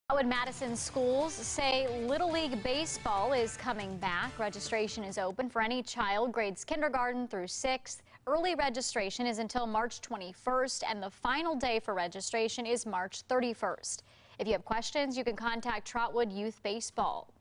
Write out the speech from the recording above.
In Madison schools say Little League baseball is coming back. Registration is open for any child grades kindergarten through 6th. Early registration is until March 21st, and the final day for registration is March 31st. If you have questions, you can contact Trotwood Youth Baseball.